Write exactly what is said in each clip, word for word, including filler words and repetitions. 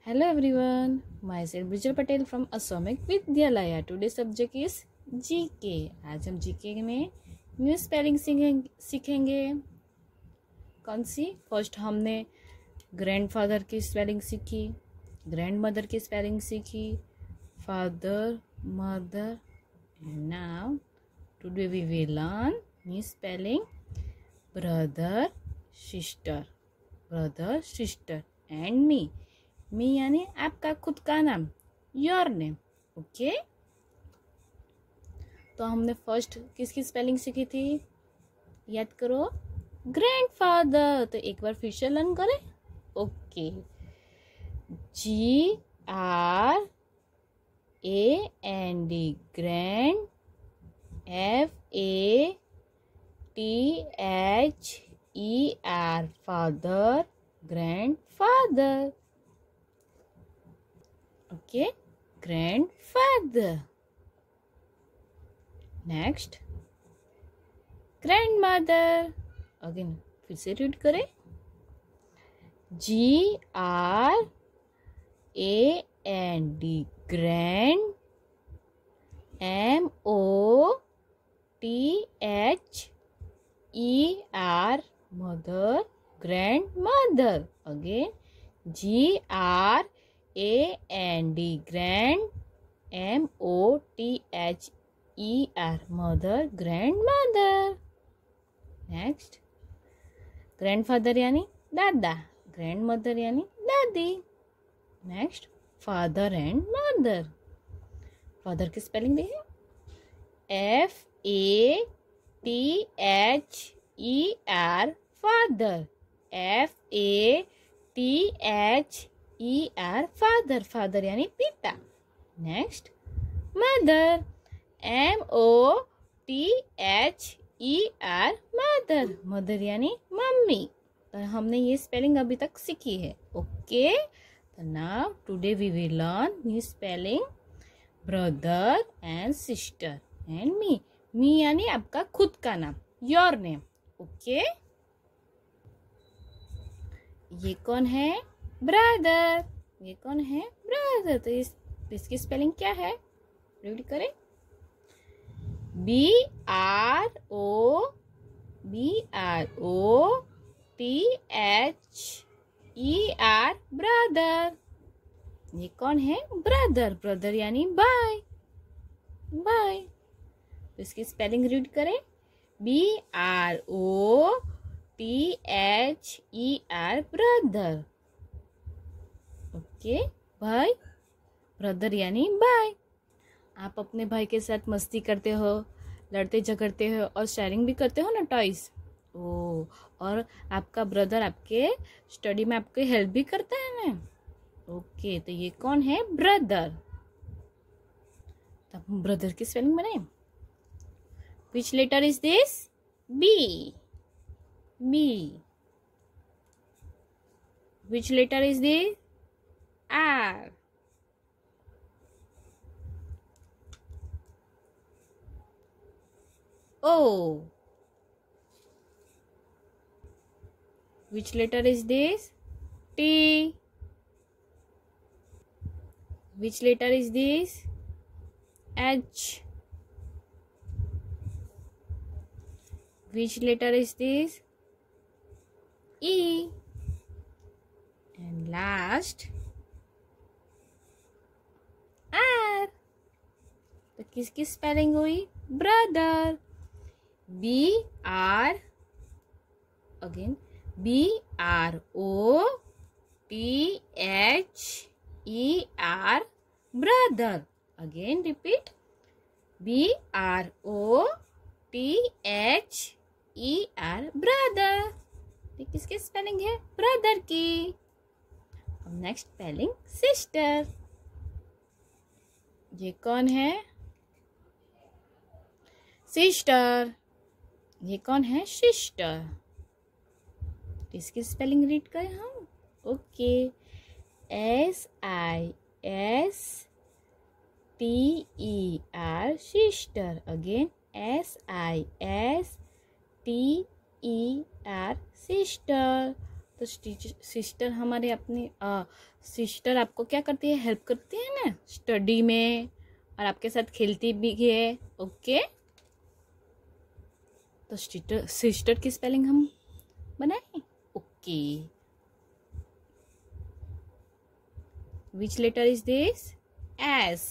Hello everyone, myself Brijal Patel from Asamic Vidyalaya. Today's subject is G K. आज हम G K में new spelling सीखेंगे। कौन सी? फर्स्ट हमने ग्रैंडफादर की स्पेलिंग सीखी, ग्रैंड मदर की स्पेलिंग सीखी, father, mother. Now today we will learn new spelling brother, sister, brother, sister and me. Me यानी आपका खुद का नाम, योर नेम। ओके, तो हमने फर्स्ट किसकी स्पेलिंग सीखी थी? याद करो, ग्रैंडफादर। तो एक बार फिर से लर्न करें। Okay, G R A N D, grand, F A T H E R, father, grandfather. Okay, grandfather. Next, grandmother. Again फिर से रीड करें, G R A N D, grand, M O T H E R, mother, grandmother. Again, G R A N D, grand, M O T H E R, mother, grandmother. Next, grandfather यानी दादा, grandmother यानी दादी। Next, father and mother. Father की spelling देखिए, F A T H E R, father, F A T H E R, father, father यानी पिता। Next, mother, M O T H E R, mother, mother यानी mummy. तो हमने ये spelling अभी तक सीखी है। ओके, तो now today we will learn new spelling brother and sister and me. Me यानी आपका खुद का नाम, योर नेम। ओके, ये कौन है? ब्रदर। ये कौन है? ब्रदर। तो इस इसकी स्पेलिंग क्या है? रीड करें, B R O, B R O T H E R, brother. ये कौन है? ब्रदर। ब्रदर यानी भाई, भाई। तो इसकी स्पेलिंग रीड करें, B R O T H E R, brother. Okay, भाई, ब्रदर यानी भाई। आप अपने भाई के साथ मस्ती करते हो, लड़ते झगड़ते हो और शेयरिंग भी करते हो ना टॉयज। ओ, और आपका ब्रदर आपके स्टडी में आपकी हेल्प भी करता है ना। ओके, तो ये कौन है? ब्रदर। तब हम ब्रदर की स्पेलिंग बनाए। Which letter is this? B, B. Which letter is this? R. O. Which letter is this? T. Which letter is this? H. Which letter is this? E. And last, R. तो किसकी spelling हुई? Brother. B R, again B R O T H E R, brother. Again repeat, B R O T H E R, brother. तो किसकी spelling है? Brother की। अब next spelling sister. ये कौन है? सिस्टर। ये कौन है? सिस्टर। इसकी स्पेलिंग रीड करें हम। Okay, S I S T E R, sister. Again S I S T E R, sister. तो सिस्टर हमारे अपनी सिस्टर आपको क्या करती है, हेल्प करती है ना स्टडी में, और आपके साथ खेलती भी है। ओके, तो सिस्टर सिस्टर की स्पेलिंग हम बनाए। Okay, which letter is this? S,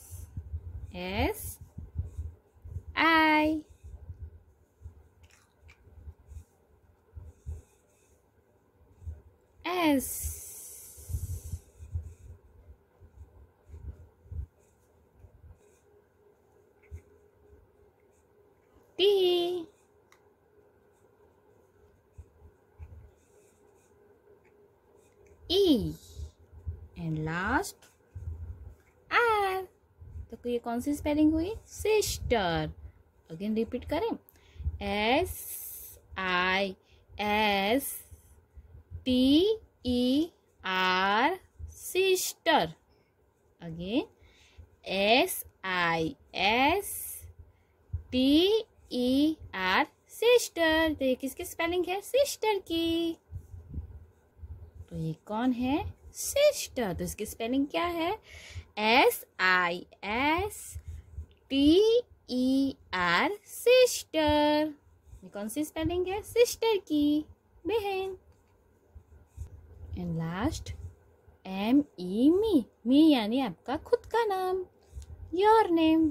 S I, S, T, E, and last R. तो ये कौन सी स्पेलिंग हुई? सिस्टर। अगेन रिपीट करें, S I S T E R, sister. Again S I S T E R, sister. तो ये किसकी spelling है? सिस्टर की। तो ये कौन है? सिस्टर। तो इसकी स्पेलिंग क्या है? S I S T E R, sister. ये कौन सी स्पेलिंग है? सिस्टर की, बहन। And last M E, me. Me यानी आपका खुद का नाम, योर नेम।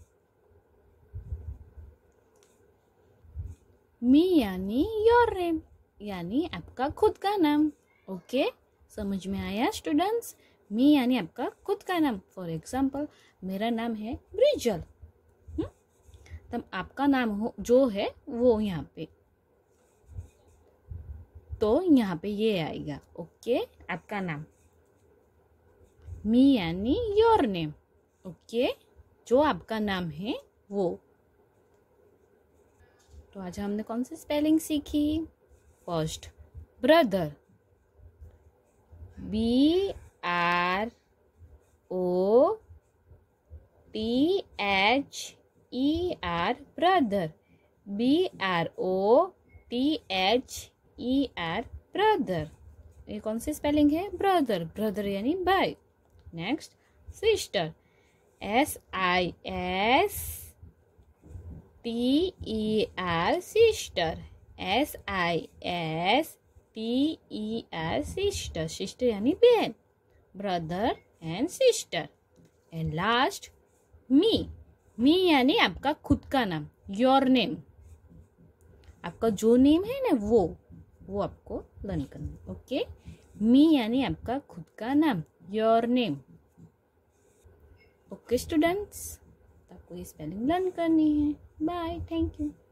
मी यानी योर नेम, यानी आपका खुद का नाम। ओके, समझ में आया स्टूडेंट्स? मी यानी आपका खुद का नाम। फॉर एग्जाम्पल, मेरा नाम है ब्रिजल, तब आपका नाम हो जो है वो यहाँ पे, तो यहाँ पे ये आएगा। ओके, आपका नाम। मी यानी योर नेम। ओके, जो आपका नाम है वो। तो आज हमने कौन सी स्पेलिंग सीखी? First, brother, B R O T H E R, brother. B R O T H E R, brother. ये कौन सी स्पेलिंग है? ब्रदर। ब्रदर यानी भाई। Next, sister, S I S T E R, sister. S I S T E R, sister. Sister यानी बहन। Brother and sister. And last, me. Me यानी आपका खुद का नाम, योर नेम। आपका जो नेम है ना वो वो आपको लर्न करना। ओके, मी यानी आपका खुद का नाम, योर नेम। ओके स्टूडेंट्स, आपको ये स्पेलिंग लर्न करनी है। Bye, thank you.